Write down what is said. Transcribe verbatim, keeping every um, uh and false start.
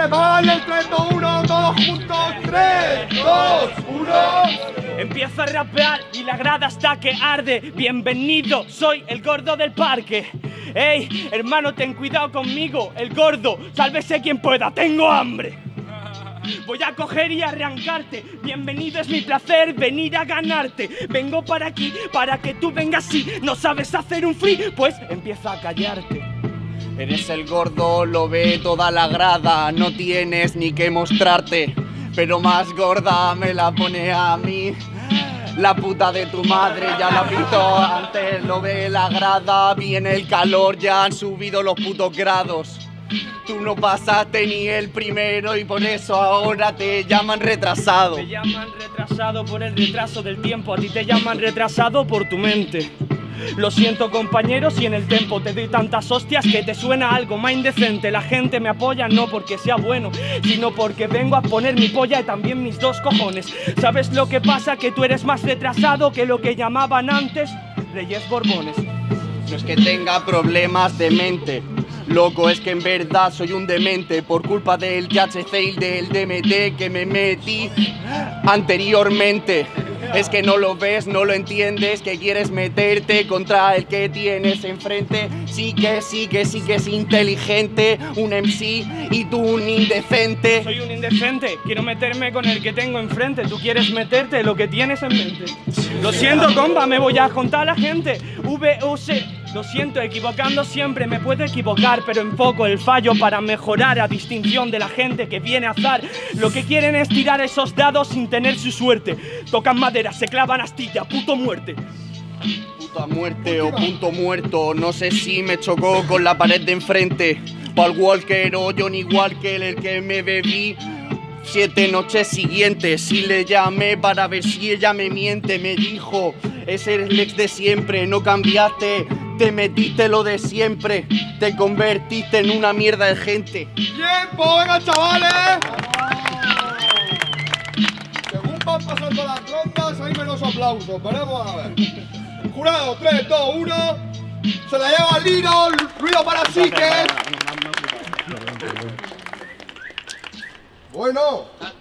vale, el tres, dos, uno, todos juntos, tres, dos, uno. Empiezo a rapear y la grada hasta que arde. Bienvenido, soy el gordo del parque. Ey, hermano, ten cuidado conmigo, el gordo, sálvese quien pueda, tengo hambre. Voy a coger y arrancarte. Bienvenido, es mi placer venir a ganarte. Vengo para aquí, para que tú vengas. Si no sabes hacer un free, pues empieza a callarte. Eres el gordo, lo ve toda la grada. No tienes ni que mostrarte, pero más gorda me la pone a mí. La puta de tu madre ya la pintó antes, lo ve la grada. Viene el calor, ya han subido los putos grados. Tú no pasaste ni el primero y por eso ahora te llaman retrasado. Me llaman retrasado por el retraso del tiempo. A ti te llaman retrasado por tu mente. Lo siento, compañero, si en el tempo te doy tantas hostias que te suena algo más indecente. La gente me apoya no porque sea bueno, sino porque vengo a poner mi polla y también mis dos cojones. ¿Sabes lo que pasa? Que tú eres más retrasado que lo que llamaban antes Reyes Borbones. No es que tenga problemas de mente, loco, es que en verdad soy un demente por culpa del T H C y del D M T que me metí anteriormente. Es que no lo ves, no lo entiendes, que quieres meterte contra el que tienes enfrente. Sí que sí que sí que es inteligente, un M C y tú un indecente. Soy un indecente, quiero meterme con el que tengo enfrente. Tú quieres meterte lo que tienes en mente. Lo siento, compa, me voy a contar a la gente. V U C. Lo siento, equivocando siempre me puedo equivocar, pero enfoco el fallo para mejorar a distinción de la gente que viene a azar. Lo que quieren es tirar esos dados sin tener su suerte. Tocan madera, se clavan astilla, puto muerte. Puta muerte o punto muerto, no sé si me chocó con la pared de enfrente. Paul Walker o Johnny Walker, el que me bebí siete noches siguientes. Y le llamé para ver si ella me miente. Me dijo, ese es el ex de siempre, no cambiaste. Te metiste lo de siempre, te convertiste en una mierda de gente. ¡Tiempo! ¡Venga, chavales! Según van pasando las rondas, hay menos aplausos. Veremos a ver. Jurado, tres, dos, uno. Se la lleva Lino, ruido para Siques. Bueno.